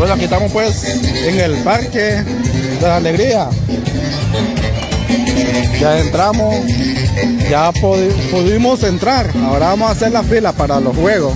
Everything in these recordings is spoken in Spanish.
Bueno, aquí estamos pues en el Parque de la Alegría. Ya entramos, ya pudimos entrar. Ahora vamos a hacer la fila para los juegos.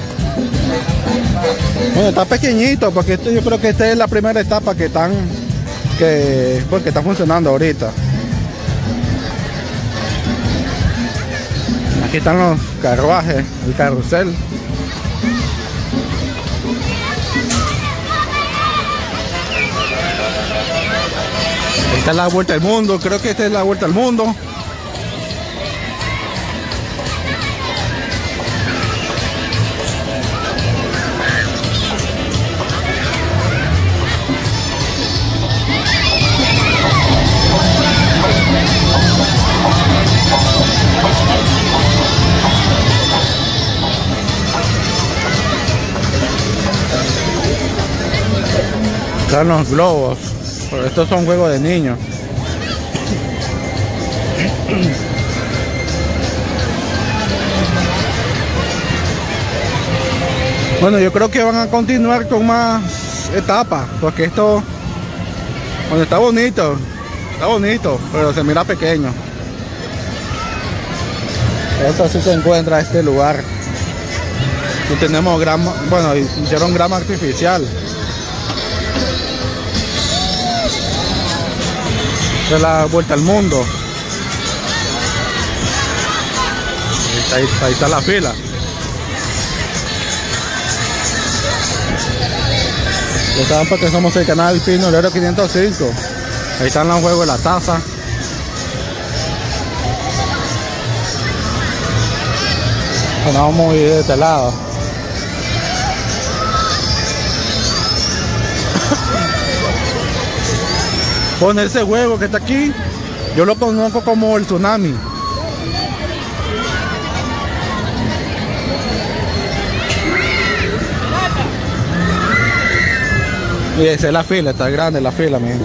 Bueno, está pequeñito porque yo creo que esta es la primera etapa que están funcionando ahorita. Aquí están los carruajes, el carrusel. Esta es la vuelta al mundo, creo que esta es la vuelta al mundo. Están los globos, pero estos son juegos de niños. Bueno, yo creo que van a continuar con más etapas, porque esto, bueno, está bonito, pero se mira pequeño. Eso sí se encuentra este lugar. Aquí tenemos grama, bueno, hicieron grama artificial. De la vuelta al mundo. Ahí está la fila. Ya saben porque somos el canal Pinolero 505. Ahí están los juegos de la taza. Bueno, vamos a ir de este lado. Con ese juego que está aquí, yo lo conozco como el tsunami. Y esa es la fila, está grande la fila, mi gente.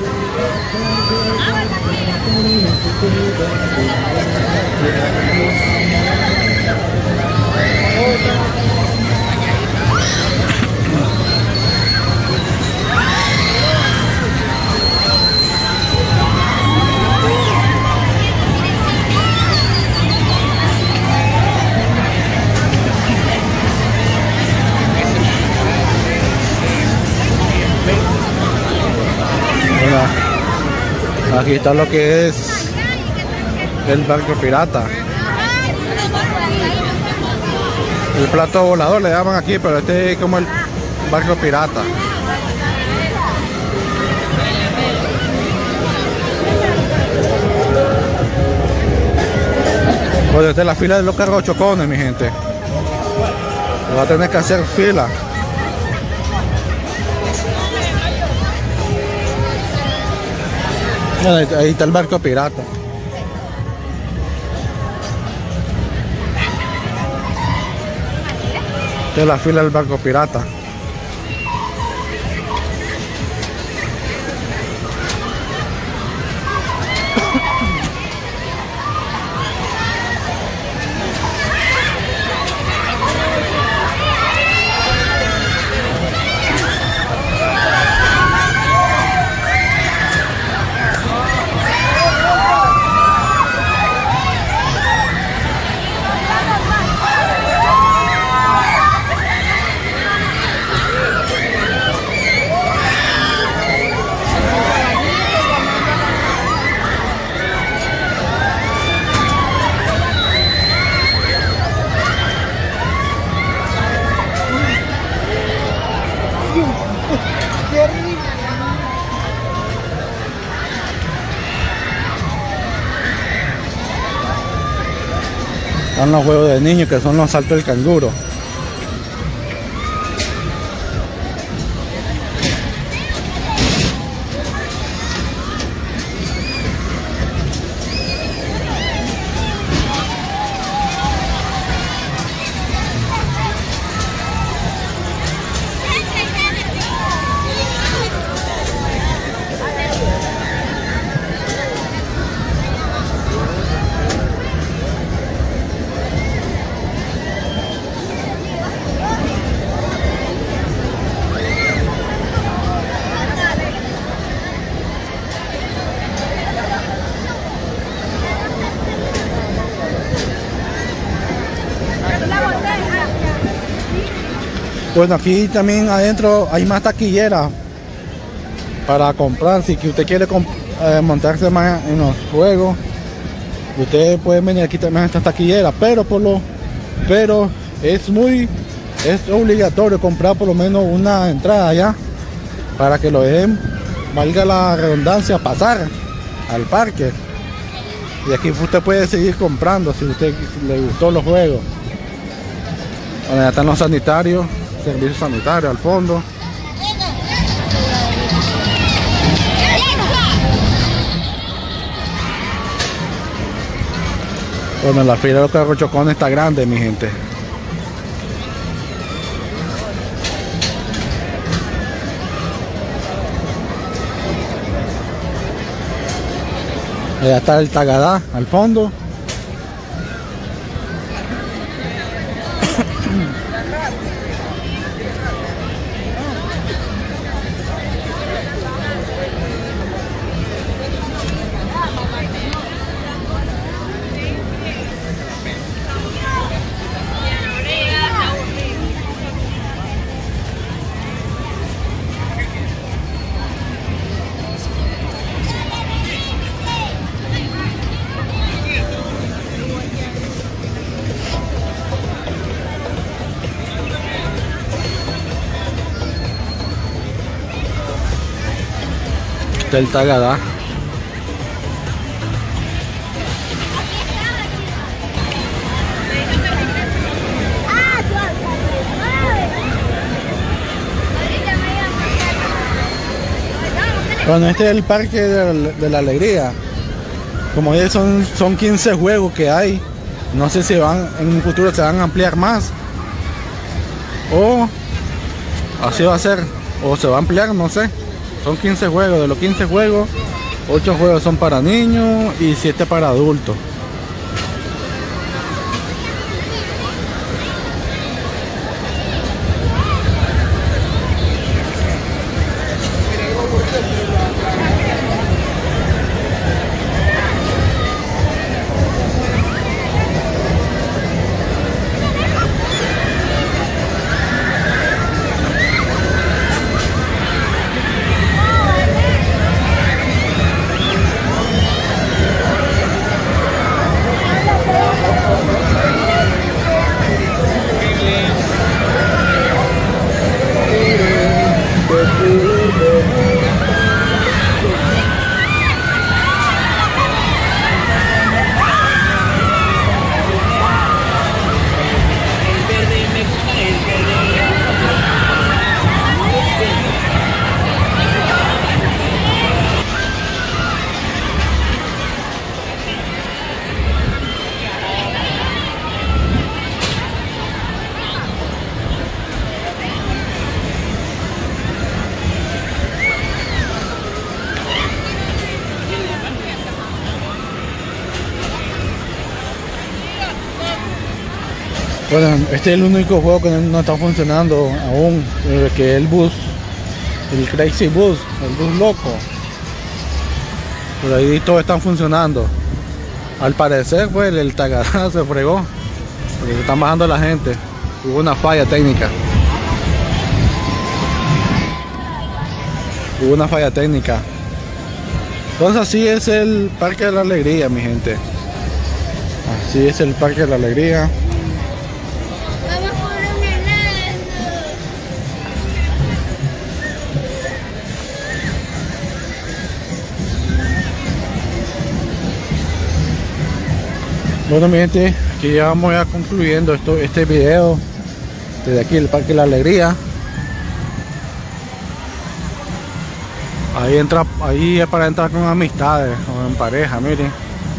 Aquí está lo que es el barco pirata. El plato volador le llaman aquí, pero este es como el barco pirata. Pues esta es la fila de los carros chocones, mi gente. Va a tener que hacer fila. Ahí está el barco pirata. Esta es la fila del barco pirata. Están los juegos de niños que son los saltos del canguro. Bueno, aquí también adentro hay más taquilleras para comprar. Si que usted quiere montarse más en los juegos, ustedes pueden venir aquí también a estas taquilleras, pero es obligatorio comprar por lo menos una entrada ya para que lo dejen, valga la redundancia, pasar al parque. Y aquí usted puede seguir comprando si usted le gustó los juegos. Bueno, ya están los sanitarios, servicios sanitarios al fondo. Bueno, la fila de los carrochocones está grande, mi gente. Allá está el Tagadá al fondo. Del Tagadá. Bueno, este es el parque de la alegría. Como ya son 15 juegos que hay. No sé si en un futuro se van a ampliar más, o así va a ser, o se va a ampliar, no sé. Son 15 juegos, de los 15 juegos, 8 juegos son para niños y 7 para adultos. Bueno, este es el único juego que no está funcionando aún, que es el bus, el Crazy Bus, el bus loco. Por ahí todos están funcionando. Al parecer, pues el Tagadá se fregó, porque están bajando la gente. Hubo una falla técnica. Entonces así es el Parque de la Alegría, mi gente. Así es el Parque de la Alegría. Bueno, mi gente, aquí ya vamos ya concluyendo este video desde aquí el Parque de la Alegría. Ahí es para entrar con amistades o en pareja, miren.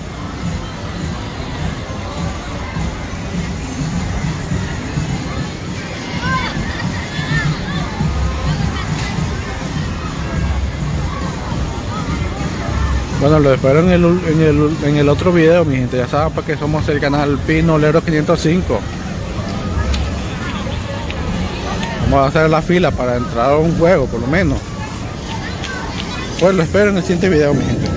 Bueno, lo espero en el otro video, mi gente. Ya saben, porque somos el canal Pinolero 505. Vamos a hacer la fila para entrar a un juego, por lo menos. Pues lo espero en el siguiente video, mi gente.